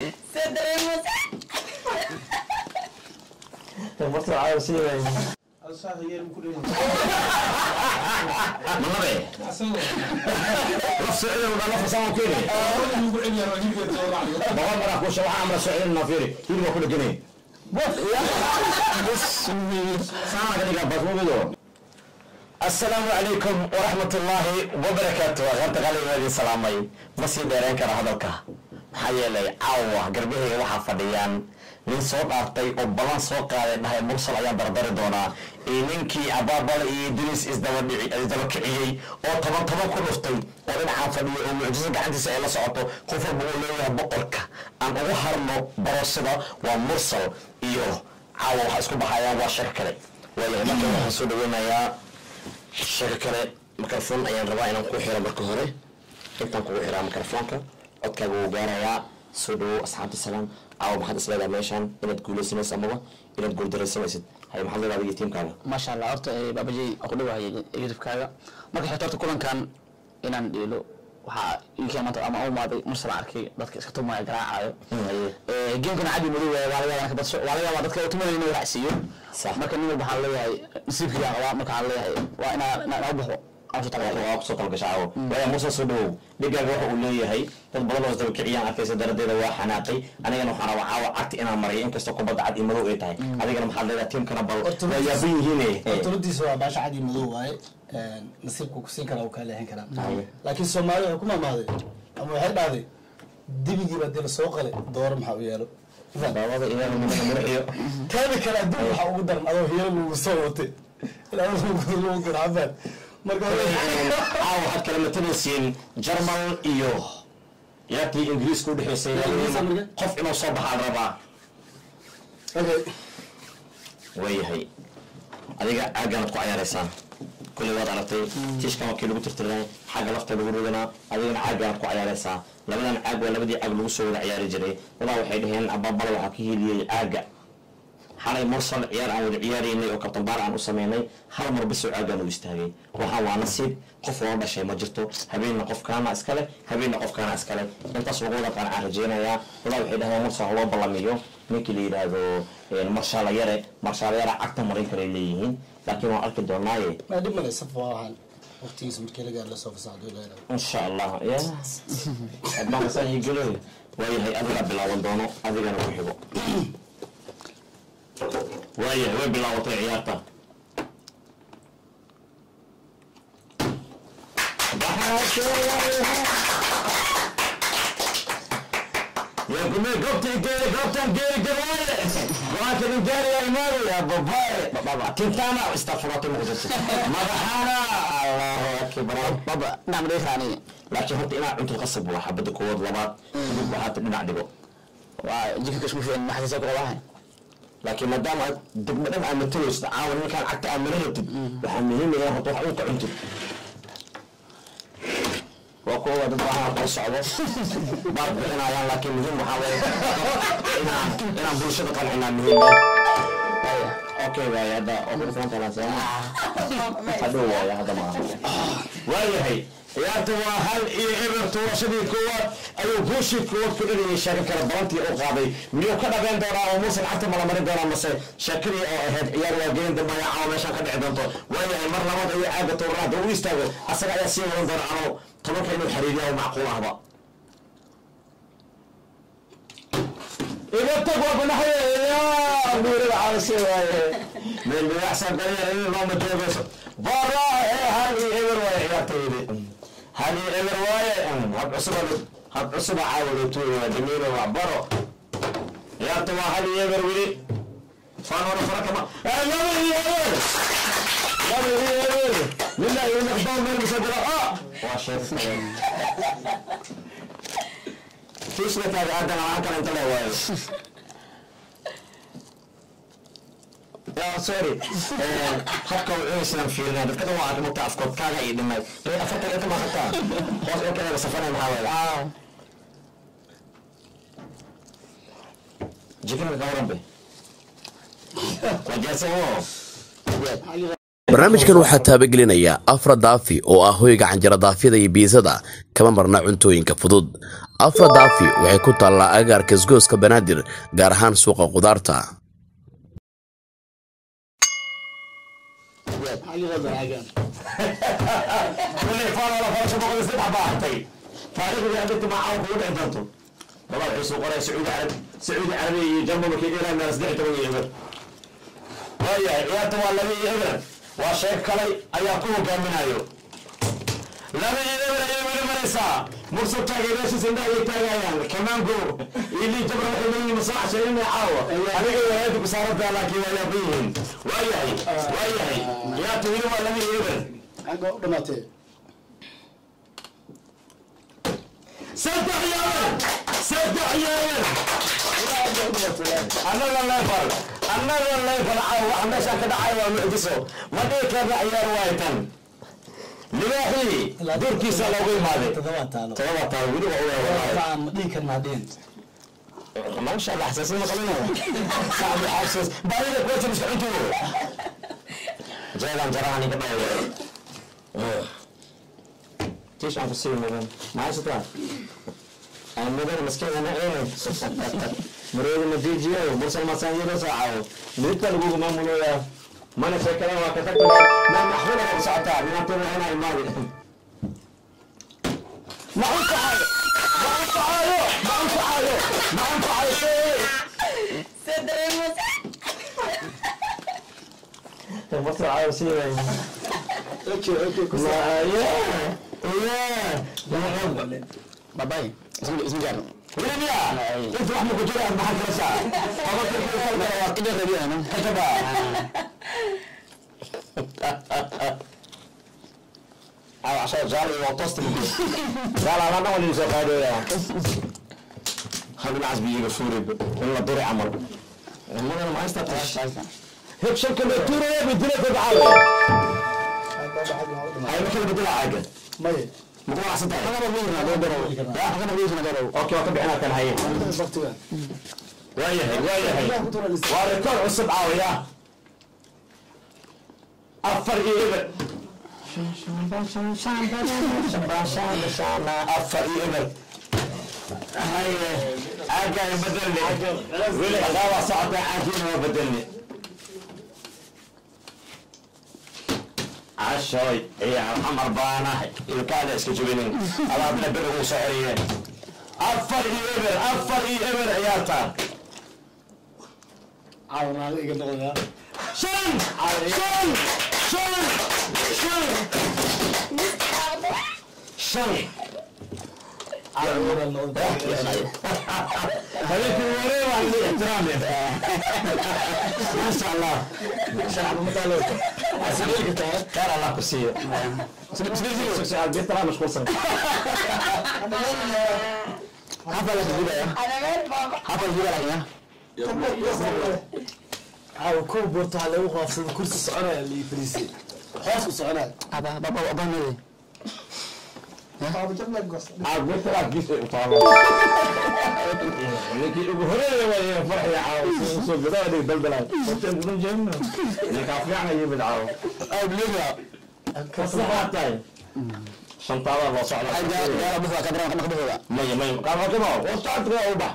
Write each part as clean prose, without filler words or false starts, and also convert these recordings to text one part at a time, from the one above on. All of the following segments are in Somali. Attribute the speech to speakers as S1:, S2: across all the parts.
S1: سدريموس
S2: مرسل عاوز شيء
S3: أصلا هي المكلين
S2: ما بيه رفع إله ولا رفع سما كذي
S3: المكلين يا رجيم
S2: بقول مرة كوش واحد عمره سعيد النافيري كل ما كل جنيه بس سامع كذي قبض مو بدو السلام عليكم ورحمة الله وبركاته غيرت غالي هذه السلامي بس يديرين كره هذا الكه حي لي عوه قربيه waxa fadhiyaan nin soo dhaartay oo balan soo qaaday dhahay mursal ayaa barbari doona ninkii abaabal iyo Idris isdaba kiciyay oo toban ku dhuftay oo dhinaca fadhiyo oo mucjiso gacantiisa ay la socoto qof walba uu leeyahay boqorka aan ugu harno barashada waa mursal iyo caawa waxa isku baxayaan waa shir kale walahi marka waxa soo dhaweynayaa shir kale mikrofon ayaan rabaa inaan ku xiro marka hore intaan ku xiraa mikrofonka codkaaga uu gaarayaa soo dhawo asxaabta salaam caawa maxaad isleedahay meeshaan inaad guulaysanayso amaba inaad guuldaraysanaysid hay maxaad leedahay adiga tiimkaaga
S4: maasha allah horta baabajay ku dhawahay youtube-kaaga marka xigta horta kulankan inaan dhiilo waxaa ii keentay ama u maaday mursal arkay dadka iska tumaya garaacayo geemkana cadi madow waa laga yaabaa badso waa laga yaabaa dadka tumada inuu raacsiiyo marka nin walba waxaa leeyahay nasiibkiisa qabaa marka waxaa leeyahay waa inaa baxo
S2: soo talgashaco waya muuse soo dhawow dhigaaga waxa uu leeyahay dad badan oo isdaba kiciyaan arkaysa daradeeda waa xanaaqay anigana waxaan rabaa caawa cagti inaan mariyo inkastoo kubadda cad iyo madow ay tahay adigana maxaad leedahay tiimkana bal waa yaaban yihiin
S3: ortoladiisa waa baasha cad iyo madow waaye nasiibku ku siin karaa uu kaa leexin karaa laakiin soomaali waxay ku maamaaday ama waxay dhahday dibigii baa dila soo qale dooro maxaa u yeelo
S2: daawada ilaahay madaxiyo
S3: taada kale adduun waxaa ugu daran adoo hiyalo lagu soo watay ilaa lagu garcabaan marka
S2: waxaad kala matanaysiin jarmal iyo yaakii ingiriiska u dhexaysay qof inuu soo baxaan rabaa waayahay adiga caaganaad ku cayaaraysaan kulli waad aragtay tiishkan waa kii lagu tirtirnay xagga lafta lagu ridanaa adigana caaganaad ku cayaaraysaa labadan caag waa labadii caag lagu soo wada ciyaari jiray walaa waxay dhaheen abaabala waxaa ka hiiliyey caaga xalay mursal ciyaar aan wada ciyaaraynay oo kabtan baar aan u sameynay hal mar bis oo caagaan u istaagay waxaa waa nasiib qof oo dhashay ma jirto habeenna qofkaana iskale habeenna qofkaana iskale intaas ugu wada qaan rajeynayaa walaa waxay dhahdeen mursal loo ballamiyo ninkii la yidhaahdo marshaala yare cagta marin karay leeyihiin laakiin waan arki doonaaye
S3: ma dhib male saf waa ahaan waqtigiisa markii la gaaro lasoo fasaxdo ilaahay
S2: insha allah ya admaan saan iyo galo waayahay adiga bilaaban doono adigana ku xigo waayahay way bilaabatay ciyaarta يا قومي قبتي قبتن جيري جواله وانت من جاري يا ماري يا بابا تنتانا استغفرت المقدس مدحانا الله اكبر
S4: baba nacmad ay raaniye
S2: laakiin horta inaa cunto qasab waa xabada koowaad labaad waxaad dhinac dhigo
S4: waa jikka isku fiican maxay soo qabahay
S2: laakiin maadaama degmo dhan aan matalaysto caawa ninkaan cagta aan mala rabtid waxaa muhiim ah horta wax unka cuntid waa kuwa dad waxaa kala socdo baad bixinayaan laakiin muhiim waxaa weeye inaan bulshada qancinaa muhiim okay waaye hadda oo hadhow waaye hadda maaha waayahay ciyaarta waa hal iyo eber toorashadii koowaad ayuu guushii koowaad ku dhinayay sheeko kale balantii u qaaday miyuu ka dhabeyn doonaa oo muusan cagta malamarin doonaa mase sheekadii oo ahayd ciyaar waa gelin dambe ayaa caawa meeshaan ka dhici doonto waayahay mar labaad ayuu caaga tooranaada u istaago asaga ayaa sii wadan doona ano tobanka inuu xariiriyaa macquul ahba iga tag waa banaxaya nuurada caalashe waaye meel bidacsan dalinyar in looma joogayso bara hal iyo eber waaye ciyaartaydi hal iyo eber waaye hab cusuba caawada tuuga damiino waa baro ciyaarta waa hal iyo eber weli faanona farakama laba iyo eber lillahi ilmaqdoon meel musadara waa sheekay tuusna taag aadan aan kala inta leeyahay يا سوري حتى الانسان في هذا كذا واحد متعفقد كذا يدمج افكر انت ما خدتها خلاص اوكي بس انا محاول جيكنا ربي وجاسه
S1: barnaamijkan waxaa taabagelinaya afra daafi oo ah hoyga canjara daafyada iyo biisada kama marna cuntooyinka fudud. afra daafi waxay ku taallaa agaarka isgooska banaadir gaar ahaan suuqa qudaarta.
S2: سعودي عربي جنب مكيدين الناس دحت ويهمر ويا عيادة ولا بيهمر وشيخ كلي أيقوم كامنايو لا بيهمر يهمر مرسا مرسل تاجي ناس سندا يتاجيان كمان جو اللي جبر حلمي مصاع شيء ما يعاو أنا جاي هذا بصارت على كذا لا بيهم ويا عيادة ولا بيهمر
S3: أقول دماتي
S2: صدق يا ولد صدق يا ولد أنا والله يفعل عاوة شاكد عاوة معجسه ما ديك هذا عيار وايتن لواحي دور كيسا لو غير مالي تغوات تالو ودو هو
S3: ديك المعدين
S2: ما شاء الله حساسين مقلنا صعب حساس بعدين كويس مش عنده جايلان جراني كمان تيش عم بصير مدن معي ستار مدن مسكين أنا إيه مريض النتيجة وبرسل مسانية بس عاو ليت الجوج ما منويا ما نفكر أنا وكتبت ما نحولها بساعتها من أنتم هنا الماضي ما أنت عايو
S5: صدري
S2: تبص عايو سيرة
S3: اوكي
S4: باي اسمي جارو
S2: وليبيا انت واحد من كتير محل كرسا
S4: كده ربيع انا
S2: كتبا عشان جاري وطست من قال انا ما ولي زقادو يا خلي العز بيجي سوري والله دوري عمل انا ما استطعت هيك شكل التوري بدنا تبعاله هاي ما كان بدنا حاجه
S3: مي
S2: مو احسن انا بقولنا لو درو لا انا بقولنا درو اوكي وتبعنا كان هي
S3: وقتها
S2: ويا وريكورد عصب عاوية أفر إيبر أفر إيبر هاي أجا يبدلني ولا غاوة صعبة عجين وبدلني عشوي يا عمر بانا الكالة اسكجبينين الله بنا بلغو سعريين أفر إيبر عيالتا
S3: عاونا عليك النقطة
S2: شن
S3: عاونا النقطة
S2: هذيك الوري وعندي احترامي ما شاء الله
S3: شعب مطالب
S2: كان الله كسيه سؤال بيت ترى مشغول صار حفلة البداية
S5: أنا غير بابا
S2: حفلة البداية
S3: عاو كوب بورتو على وقف في كرسي الصعرة اللي فريسي حاسس الصعرة
S4: بابا مالي
S3: بابا جاب لك قصة
S2: عاد بيت ترى جيس طالع لكن هري ويا فرح يا عاو سوق بدأ هذيك دلدلة وتن من جنة اللي كافي يعني يبد عاو أو بليغا كسرات تاي شنطة الله صعب
S4: يا رب بس كبر ما كبر
S2: مي قال كما وطعت وبح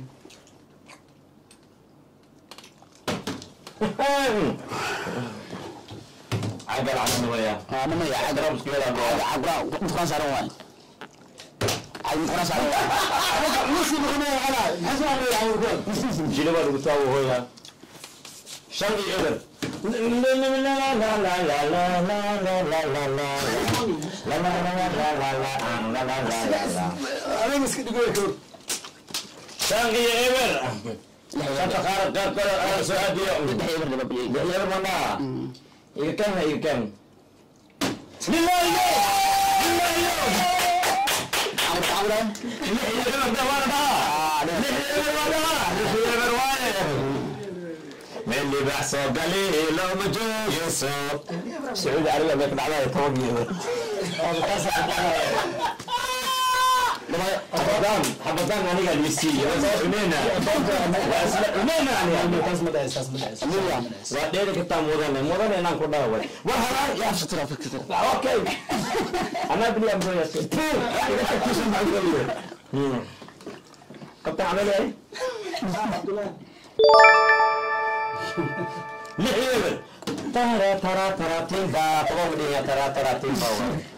S2: عقل عن النوايا
S4: انا ما يعاد
S2: رمز كذا
S4: عقرا متكون صاروا واي عايز متكون صاروا
S3: نسي بغنية على حسنا على العوض
S2: جنبه اللي بتساوي هو شنقي إبر لا لا لا لا لا لا لا لا لا
S3: أنا مسكين يقول لك
S2: شنقي إبر شنقي خارج قال كل سعودي يا ربنا يكمل بسم الله
S4: عقرا
S2: من اللي بحصه قليل لو مجوز سعودي عربي بيقطع علي توقي حبطان أنا قاعد يستي عمينا عمينا يعني
S3: taas ma dhacayso
S2: وأدير كتاب مودن أنا كنا هو وهلا
S4: يا ستر فكتر
S2: أوكي أنا بني أبغى يستي كنت عامل إيه؟ ليه ترى تيمبا طبعا بدي ترى تيمبا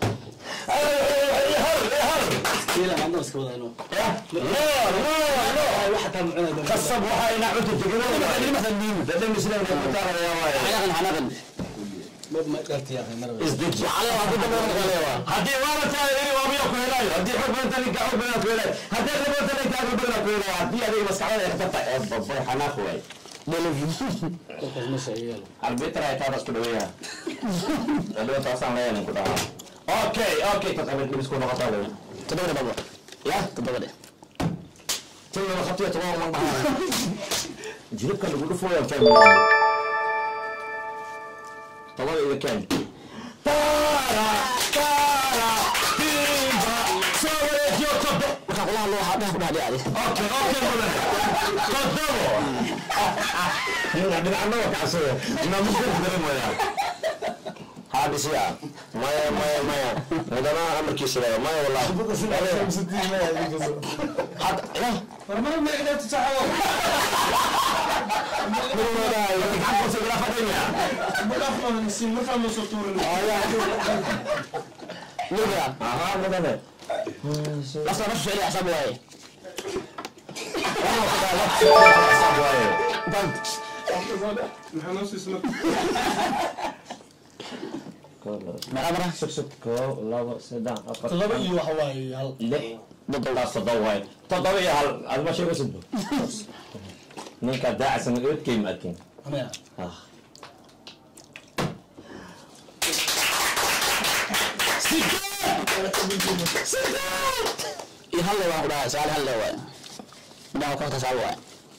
S3: kiila عندنا iska wada inuu
S2: لا
S3: waxa taan cunaa
S2: خصب وحي نعود تجيبون مثلا مين ده مثلا كتار يا واي
S4: حنقل
S3: ma dhalti yaa mar
S2: ازدج على هدي وانا تايري وابيو كويلاي هدي حب انت اللي قاعد بنا كويلاي هدي اللي انت اللي قاعد بنا كويلاي هدي هذه بس على يختطع بابا حنا خوي
S3: dadkaas ma shaqeeyaan
S2: البيت راي تابس كدويا لو تاسان لا يعني كده اوكي تقبل بس كنا قطاوي
S4: تدور بابا
S2: يا
S4: تدور
S2: تيجي خطيه تمام ما جيبك اللي بيقولوا فوق كان طبعا اذا كان تارا تيمبا سوي يوتيوب
S4: والله الله هذا بعد يعني
S2: اوكي قدموا من عندنا وكعسوه ما ممكن تدري ولا هذه سيا ما هذا ما امر كيس لا ما والله حتى لا
S3: ما قدرت تسحب
S2: حقه سيجرا فدنيا
S3: ما افهم نسيم ما فهم صوتور
S4: نرجع
S2: هذا
S4: بس ما شو عليه حساب واي مرة
S2: سكسكو لا سدان
S3: laba iyo waxa waaye hal
S2: ليه ضد صدواي تضوي هل ما شيء بسده نيك داعس من قلت كيم أكين
S3: ana
S4: يهلا واحد سؤال هلا واي ده كنت سؤال واي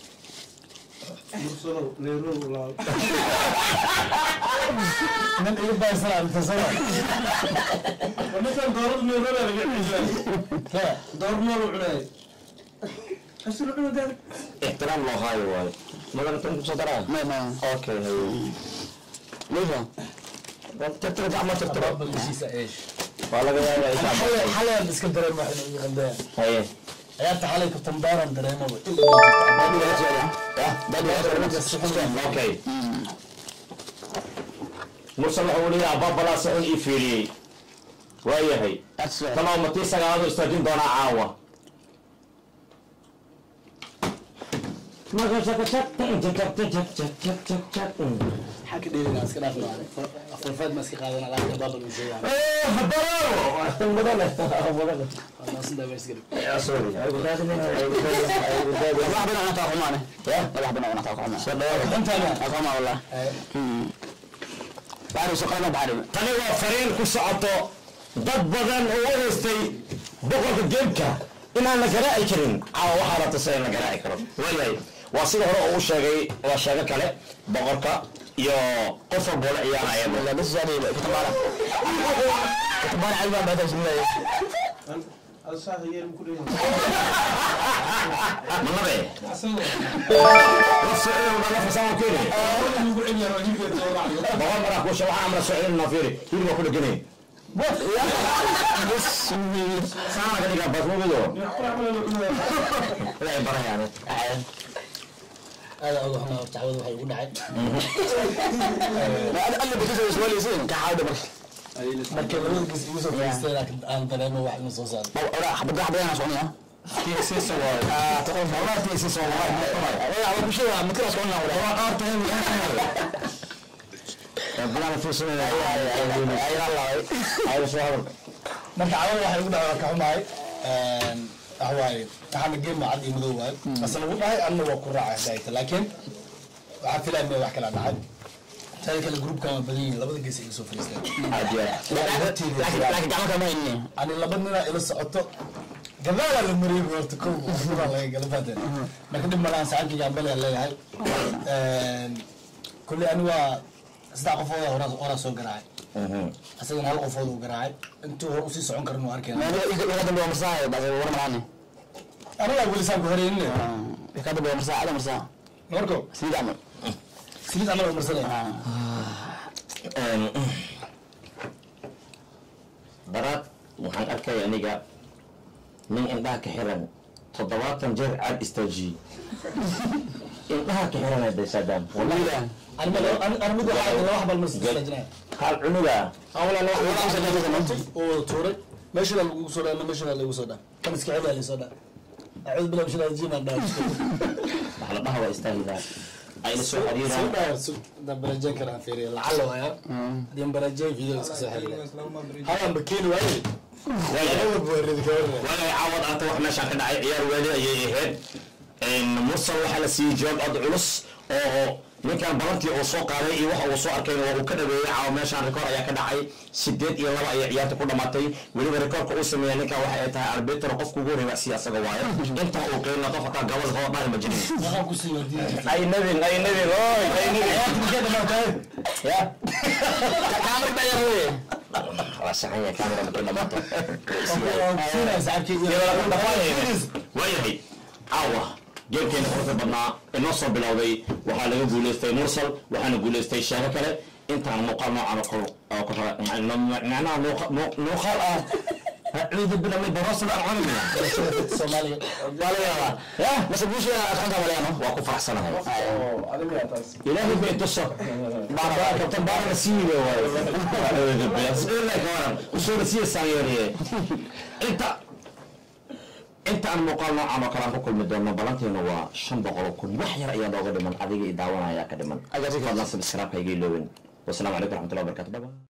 S3: من iga baaysan inta sana مثلا دور من ربع لا دور ما وعلي أصير عنا ذلك
S2: احترام الله هاي واي ما قلت انت صدرها
S4: ما
S2: اوكي هي
S4: ليش
S2: تترجع ما تترجع
S3: بالمسيسة إيش
S2: والله يا ايش
S3: حلا بسكندرية ما إحنا غندان
S2: هي
S3: عيالت حالي كنت مبارا دريمة
S2: اوكي مرسل حولي بابا لا سعون ايفيري وهي هي تمام متي سغادو استاجين دونا عاوه ما شك شك
S3: حكي ديري ناس كده في العالم فرفاد ماسكي قادنا على بابا المسيح
S2: ايه حضروا احتم بدل
S3: الناس ده بس كده
S2: يا سوري
S4: الله بنا نتاخذ معنا الله بنا نتاخذ معنا
S3: انت انا
S4: أقوم والله بعد سقنا بعد
S2: tani waa fariin ku socoto dad badan oo wareystay boqolka geemka inaan la garaaci karin caawa waxaa la tusay in la garaaci karo waayahay waa sida hore uu sheegay waa sheego kale boqorka iyo qof walba la ciyaaraya
S4: والله بس يعني كتبارة على الباب هذا اسمه
S2: manabe rasuul wala fasama keenay boqol mara ku shaqo amra soo na fiiri hilba ku dhaganay sana ka diga bas mudo la barayaan
S3: هذا أول حنا تعود وحي يقول حي
S4: لا أنا بجلس سؤال يصير كحاول بس
S3: مركب الرجس يوسف يستاهل لكن أنا دريمة واحد من صوصان
S4: لا حبة واحدة أنا صوني
S2: في سيسو
S4: تقول والله في سيسو والله هو مش هو مكرس قلنا ولا
S2: هو قارته ربنا في سنة
S4: أي الله
S2: أي سؤال
S3: marka cawada waxa ugu dhacay ka xumaay ahwaay waxaan geem cad iyo madow waay asal ugu dhahay anna waa ku raacay hayta laakiin waxa filaamay wax kala dhacay tahay kala group kama badin labada gees ay soo fariisteen
S4: لكن جامعة كمان إني
S3: ani laba nina ila socoto gadaala la mariyay horta kow waa laga galabada marka dib maraan saacadii gambale leeyahay kulli ani waa saddex qofood horaa soo garaacay asagana hal qofood uu garaacay intuu hor usii socon karin uu arkay
S4: dambe marsaa baa war marane
S3: aniga gulisaan ku horeynin
S4: ka dambe marsaa
S3: marko
S4: sidii amal
S3: marsanay
S2: daraad waxaan arkay aniga nin indhaha ka xiran 70 jeer caad istaajiyey indhaha ka xiran ay Saddam wallahi
S3: أنا مدة واحد واحد بالمسجد
S2: هل عنودا
S3: أولا أو توري ماشي لا وصودا أنا ماشي لا وصودا كم سكعي لا وصودا أعوذ بالله مش لا يجينا ده
S2: على بها واستاهل أين سو حريرة
S3: ده برجع كلام فيري لعله يا ديم برجع فيديو سحر هذا بكين وين
S2: ولا يعوض أنت وإحنا شاكين عيار ولا يهد إن مرسل وحلا سيجاب أضعلص أو ninkan balantii oo soo qaaday iyo waxa uu soo arkay oo uu ka dhaweeyay caawa meeshaan record ayaa ka dhacay 8 iyo 2 ay ciyaarta ku dhamaatay waliba recordka uu sameeyay ninkan waxa ay tahay arbiter qofku ugu horeeyay si asaga waayo inta uu qeyn la qofka gabadh oo dhan ma jirin
S3: waxa ku sii wadiin
S2: ay nabi ya kaamir bayay rasaxan ya kaamira ma kala mato
S3: sina saabki
S2: wayahay caawa جيركين قرطة بدنا النصر بالعوضي وحال جولستي مرسل وحنا جولستي شهر كله أنت عن مقارنة على كل معناه نقال عيد بنا من دراسة الأرعام
S3: الصومالي
S2: ولا يا بس بوش يا أخوان ولا وقف أحسن هاي إلهي بيت الصف بارا كابتن بارا نسيبه بس إلا كمان وشو نسيه سايريه أنت عن مقارنة على كلام كل مدرنا بلانتينا وشن بقولوا كل وحير أيام ضغط من أذيك دعوانا يا كدمن أجازك الله سبسكرايب هيجي لوين والسلام عليكم ورحمة الله وبركاته.